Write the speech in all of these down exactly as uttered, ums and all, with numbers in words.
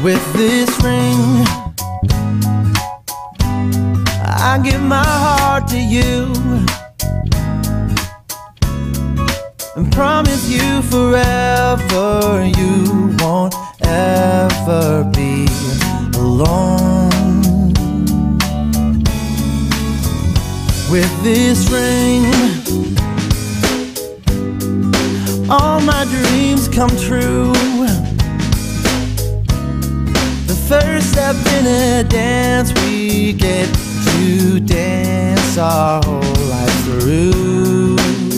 With this ring, I give my heart to you and promise you forever you won't ever be alone. With this ring, all my dreams come true. The first step in a dance, we get to dance our whole life through.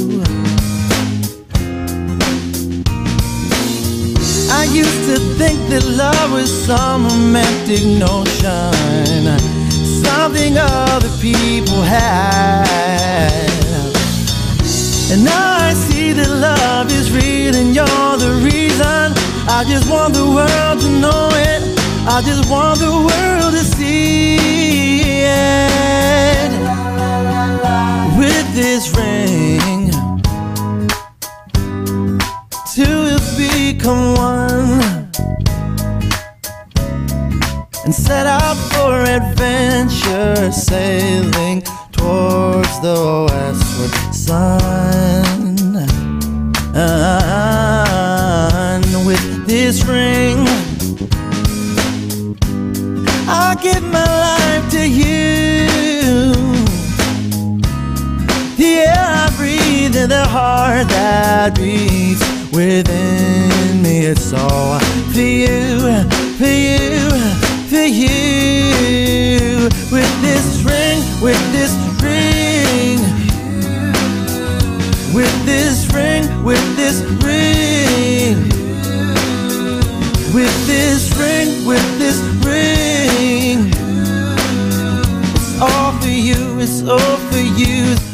I used to think that love was some romantic notion, something other people had. And now I see that love is real and you're the reason. I just want the world to know it. I just want the world to see it. With this ring, two will become one and set out for adventure, sailing towards the westward sun. And with this ring, I give my life to you. The air I breathe and the heart that beats within me, it's all for you, for you, for you. With this ring, with this ring, with this ring, with this ring, with this ring, with this ring. It's all for you, it's all for you.